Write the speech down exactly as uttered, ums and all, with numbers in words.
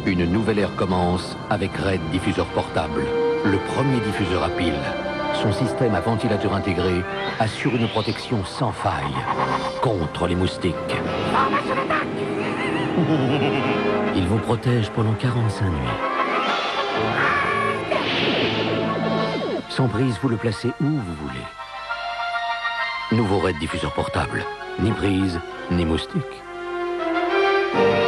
Une nouvelle ère commence avec Red diffuseur portable. Le premier diffuseur à pile. Son système à ventilateur intégré assure une protection sans faille contre les moustiques. Il vous protège pendant quarante-cinq nuits. Sans prise, vous le placez où vous voulez. Nouveau Red diffuseur portable. Ni prise, ni moustique.